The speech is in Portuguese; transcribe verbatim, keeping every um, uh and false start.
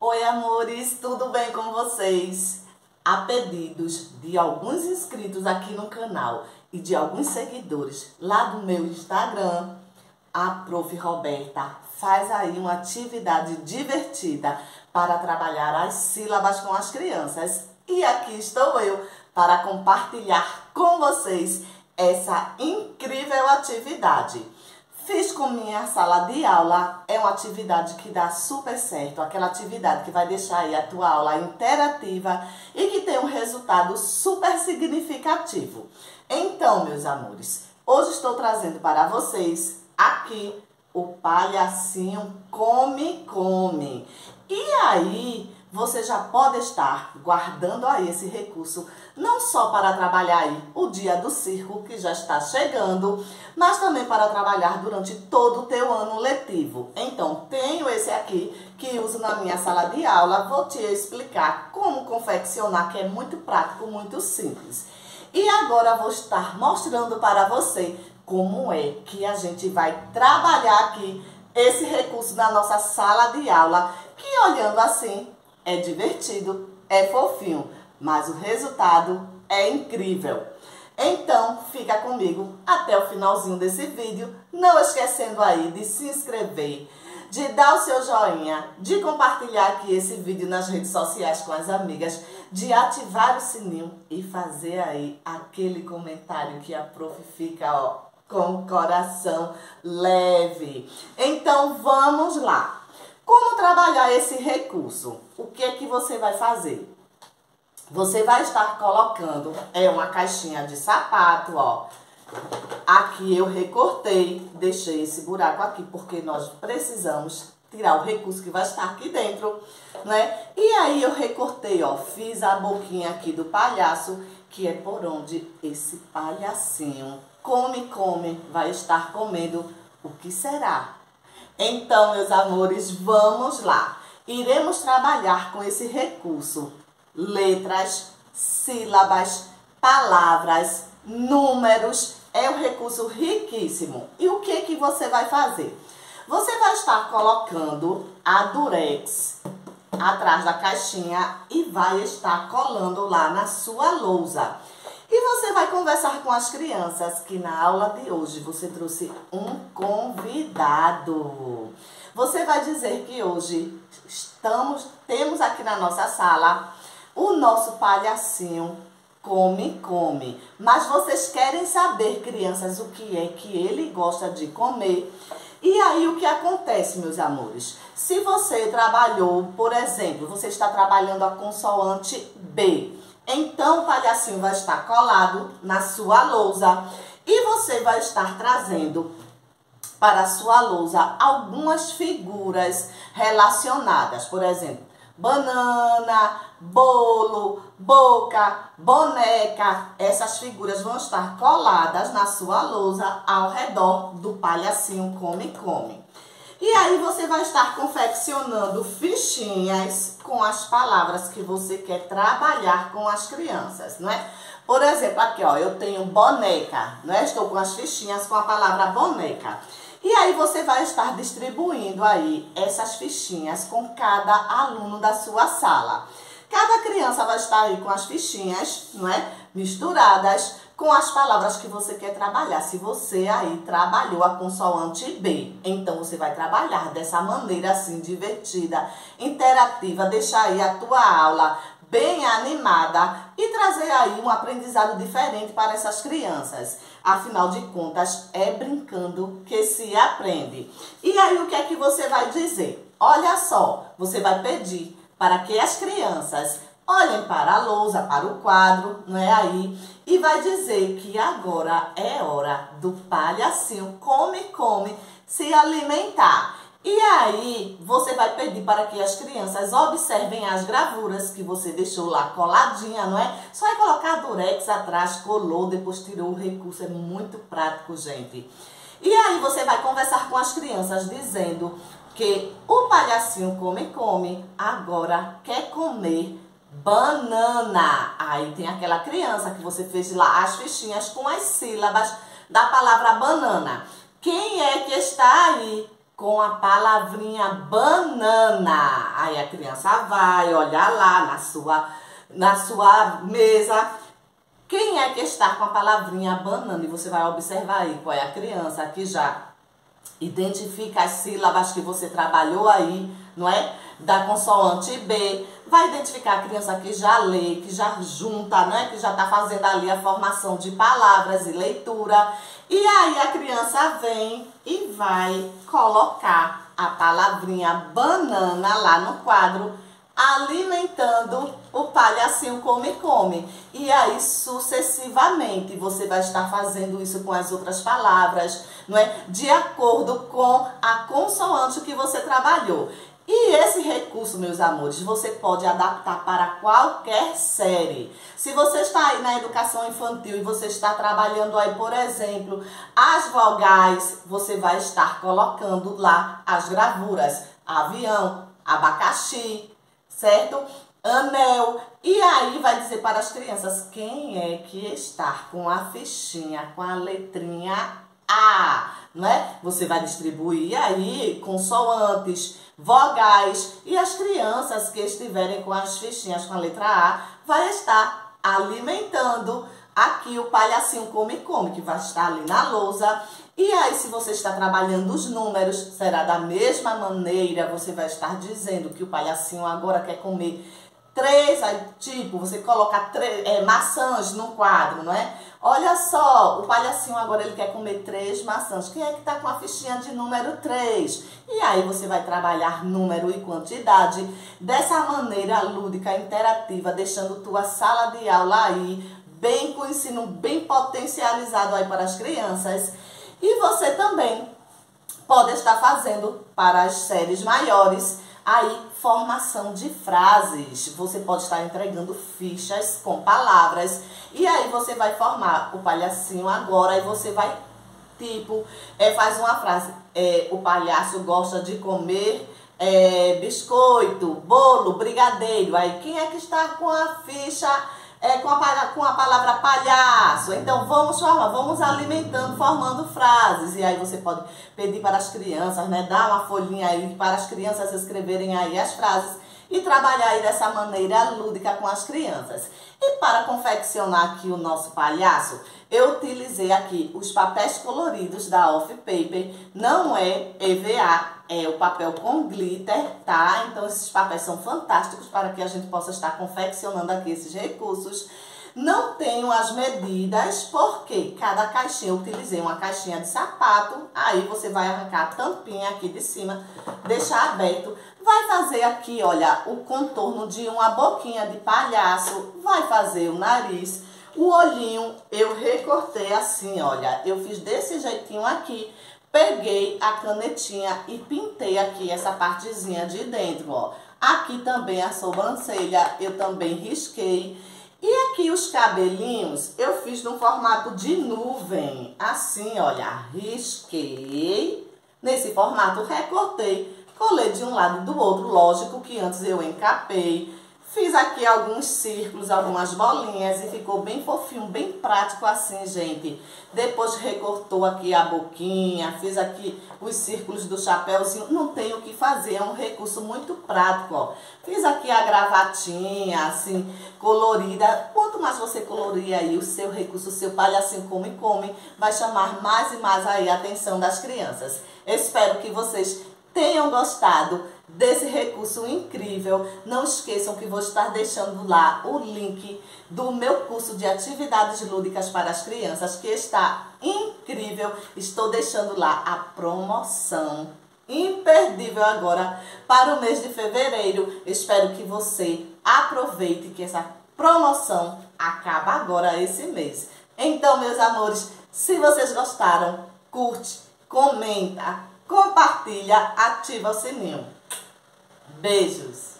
Oi, amores, tudo bem com vocês? A pedidos de alguns inscritos aqui no canal e de alguns seguidores lá do meu Instagram, a prof Roberta faz aí uma atividade divertida para trabalhar as sílabas com as crianças. E aqui estou eu para compartilhar com vocês essa incrível atividade. Fiz com minha sala de aula, é uma atividade que dá super certo, aquela atividade que vai deixar aí a tua aula interativa e que tem um resultado super significativo. Então, meus amores, hoje estou trazendo para vocês aqui o palhacinho Come Come. E aí, você já pode estar guardando aí esse recurso, não só para trabalhar aí o dia do circo, que já está chegando, mas também para trabalhar durante todo o teu ano letivo. Então, tenho esse aqui, que uso na minha sala de aula, vou te explicar como confeccionar, que é muito prático, muito simples. E agora vou estar mostrando para você como é que a gente vai trabalhar aqui esse recurso na nossa sala de aula, que olhando assim, é divertido, é fofinho, mas o resultado é incrível. Então, fica comigo até o finalzinho desse vídeo, não esquecendo aí de se inscrever, de dar o seu joinha, de compartilhar aqui esse vídeo nas redes sociais com as amigas, de ativar o sininho e fazer aí aquele comentário que a prof fica, ó, com o coração leve. Então, vamos lá. Como trabalhar esse recurso? O que é que você vai fazer? Você vai estar colocando, é uma caixinha de sapato, ó. Aqui eu recortei, deixei esse buraco aqui, porque nós precisamos tirar o recurso que vai estar aqui dentro, né? E aí eu recortei, ó, fiz a boquinha aqui do palhaço, que é por onde esse palhacinho come, come, vai estar comendo o que será? Então, meus amores, vamos lá. Iremos trabalhar com esse recurso. Letras, sílabas, palavras, números. É um recurso riquíssimo. E o que que você vai fazer? Você vai estar colocando a durex atrás da caixinha e vai estar colando lá na sua lousa. E você vai conversar com as crianças que na aula de hoje você trouxe um convidado. Você vai dizer que hoje estamos, temos aqui na nossa sala o nosso palhacinho Come Come. Mas vocês querem saber, crianças, o que é que ele gosta de comer. E aí o que acontece, meus amores? Se você trabalhou, por exemplo, você está trabalhando a consoante B, então o palhacinho vai estar colado na sua lousa e você vai estar trazendo para a sua lousa algumas figuras relacionadas. Por exemplo, banana, bolo, boca, boneca. Essas figuras vão estar coladas na sua lousa ao redor do palhacinho Come Come. E aí você vai estar confeccionando fichinhas com as palavras que você quer trabalhar com as crianças, não é? Por exemplo, aqui, ó, eu tenho boneca, não é? Estou com as fichinhas com a palavra boneca. E aí você vai estar distribuindo aí essas fichinhas com cada aluno da sua sala. Cada criança vai estar aí com as fichinhas, não é? Misturadas com as palavras que você quer trabalhar. Se você aí trabalhou a consoante B, então você vai trabalhar dessa maneira assim, divertida, interativa, deixar aí a tua aula bem animada e trazer aí um aprendizado diferente para essas crianças. Afinal de contas, é brincando que se aprende. E aí o que é que você vai dizer? Olha só, você vai pedir para que as crianças olhem para a lousa, para o quadro, não é aí? E vai dizer que agora é hora do palhacinho Come Come se alimentar. E aí, você vai pedir para que as crianças observem as gravuras que você deixou lá coladinha, não é? Só é colocar a durex atrás, colou, depois tirou o recurso. É muito prático, gente. E aí, você vai conversar com as crianças dizendo que o palhacinho Come Come agora quer comer banana. Aí tem aquela criança que você fez lá as fichinhas com as sílabas da palavra banana. Quem é que está aí com a palavrinha banana. Aí a criança vai olhar lá na sua, na sua mesa. Quem é que está com a palavrinha banana? E você vai observar aí qual é a criança que já identifica as sílabas que você trabalhou aí, não é? Da consoante B. Vai identificar a criança que já lê, que já junta, né? Que já está fazendo ali a formação de palavras e leitura. E aí a criança vem e vai colocar a palavrinha banana lá no quadro, alimentando o palhacinho come-come. E aí, sucessivamente, você vai estar fazendo isso com as outras palavras, não é? De acordo com a consoante que você trabalhou. E esse recurso, meus amores, você pode adaptar para qualquer série. Se você está aí na educação infantil e você está trabalhando aí, por exemplo, as vogais, você vai estar colocando lá as gravuras. Avião, abacaxi, certo? Anel. E aí vai dizer para as crianças quem é que está com a fichinha, com a letrinha A, não é? Você vai distribuir aí consoantes, vogais, e as crianças que estiverem com as fichinhas com a letra A vai estar alimentando aqui o palhacinho come-come, que vai estar ali na lousa. E aí, se você está trabalhando os números, será da mesma maneira, você vai estar dizendo que o palhacinho agora quer comer três, aí, tipo, você coloca três, é, maçãs no quadro, não é? Olha só, o palhacinho agora ele quer comer três maçãs. Quem é que está com a fichinha de número três? E aí você vai trabalhar número e quantidade dessa maneira lúdica, interativa, deixando tua sala de aula aí bem com o ensino bem potencializado aí para as crianças. E você também pode estar fazendo para as séries maiores aí formação de frases. Você pode estar entregando fichas com palavras e aí você vai formar o palhacinho agora e você vai, tipo, é, faz uma frase. É, o palhaço gosta de comer é, biscoito, bolo, brigadeiro. Aí quem é que está com a ficha é, com, a, com a palavra palhaço? Então vamos formar, vamos alimentando, formando frases. E aí você pode pedir para as crianças, né, dar uma folhinha aí para as crianças escreverem aí as frases e trabalhar aí dessa maneira lúdica com as crianças. E para confeccionar aqui o nosso palhaço, eu utilizei aqui os papéis coloridos da Off Paper. Não é E V A, é o papel com glitter, tá? Então esses papéis são fantásticos para que a gente possa estar confeccionando aqui esses recursos. Não tenho as medidas, porque cada caixinha, eu utilizei uma caixinha de sapato. Aí você vai arrancar a tampinha aqui de cima, deixar aberto. Vai fazer aqui, olha, o contorno de uma boquinha de palhaço. Vai fazer o nariz. O olhinho eu recortei assim, olha. Eu fiz desse jeitinho aqui. Peguei a canetinha e pintei aqui essa partezinha de dentro, ó. Aqui também a sobrancelha eu também risquei. E aqui os cabelinhos eu fiz no formato de nuvem. Assim, olha, risquei. Nesse formato recortei. Colei de um lado e do outro, lógico que antes eu encapei. Fiz aqui alguns círculos, algumas bolinhas e ficou bem fofinho, bem prático assim, gente. Depois recortou aqui a boquinha, fiz aqui os círculos do chapéuzinho. Não tem o que fazer, é um recurso muito prático, ó. Fiz aqui a gravatinha, assim, colorida. Quanto mais você colorir aí o seu recurso, o seu palhacinho come-come, vai chamar mais e mais aí a atenção das crianças. Espero que vocês tenham gostado desse recurso incrível. Não esqueçam que vou estar deixando lá o link do meu curso de atividades lúdicas para as crianças, que está incrível. Estou deixando lá a promoção imperdível agora para o mês de fevereiro. Espero que você aproveite, que essa promoção acaba agora esse mês. Então, meus amores, se vocês gostaram, curte, comenta, compartilha, ativa o sininho. Beijos!